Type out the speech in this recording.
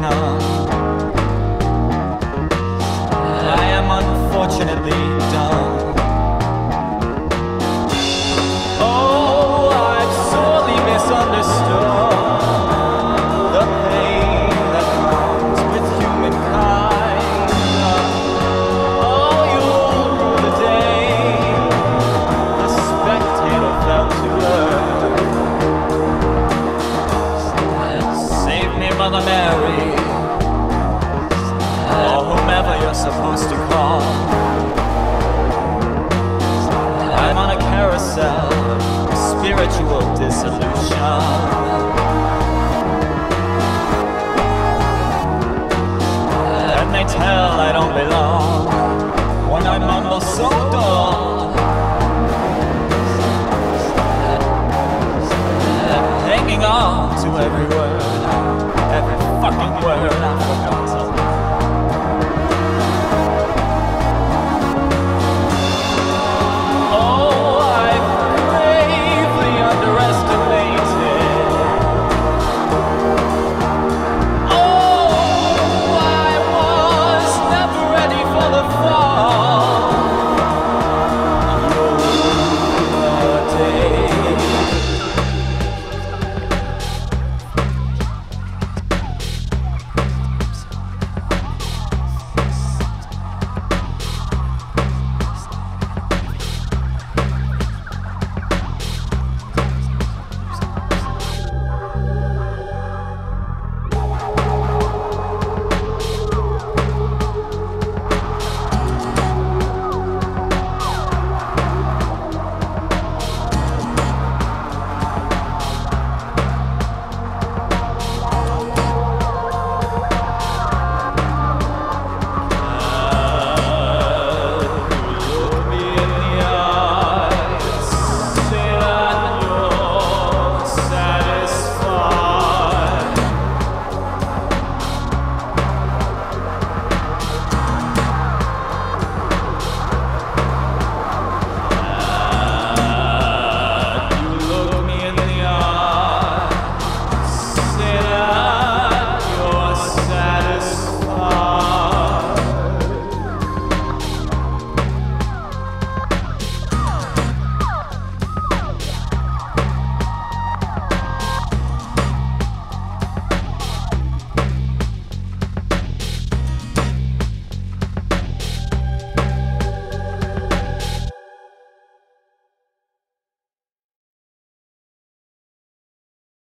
numb. I am unfortunately dumb. Oh, I've sorely misunderstood the pain that comes with humankind. Oh, you'll rue the day the Spectator fell to earth. Save me, Mother Mary, or whomever you're supposed to call. I'm on a carousel of spiritual dissolution. And they tell I don't belong when I mumble so dull, hanging on to every word, every fucking word I forgot.